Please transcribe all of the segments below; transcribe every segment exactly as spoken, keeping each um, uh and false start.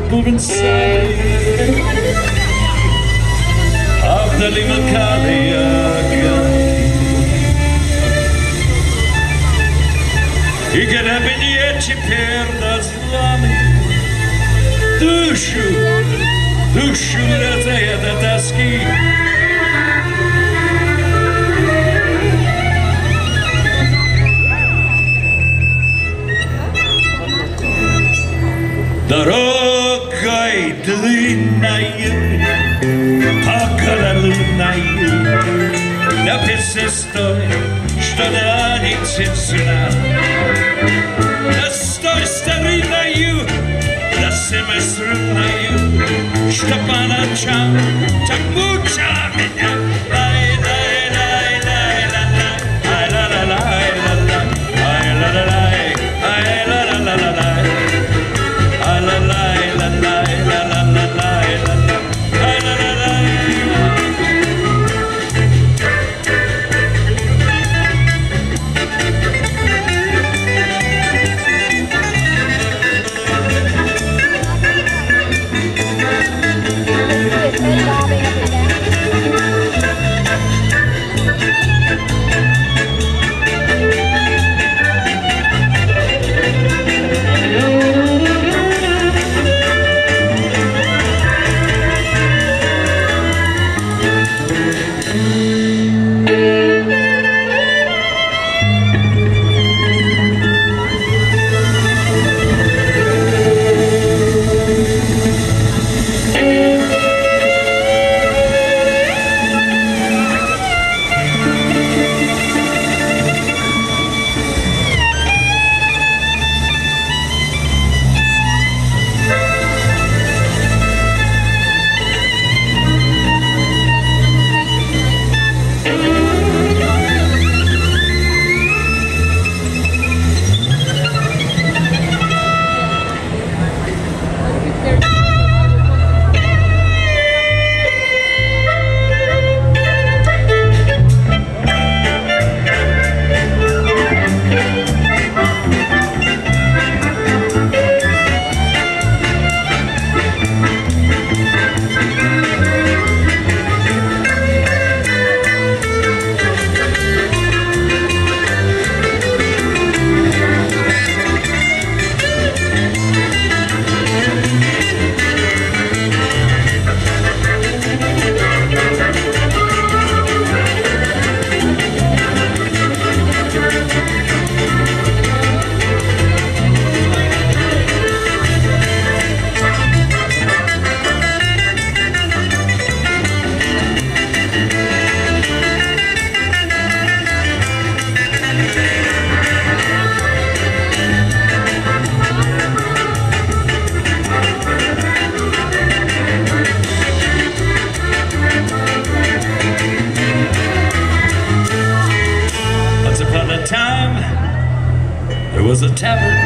purple and sunny of the Limakalia. И когда меня теперь назвали душу, душу летает от тоски. Дорогой длинною, покололунною, написано стоит, что нанится цена. Да стой старинною, да семиструнною, что по ночам так мучила меня. Was a tavern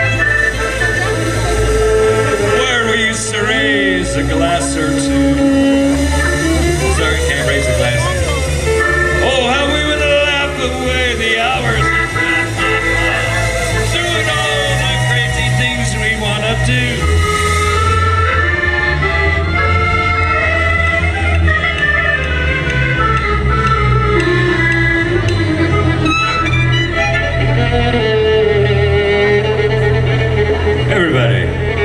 where we used to raise a glass or two. Sorry, can't raise a glass. Oh, how we would laugh away the hours, doing all the crazy things we want to do. Everybody,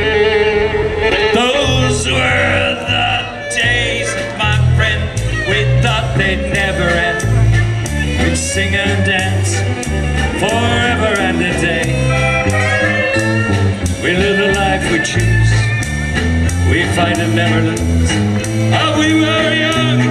those were the days, my friend. We thought they'd never end. We'd sing and dance forever and a day. We live the life we choose. We fight and never lose. Oh, we were young.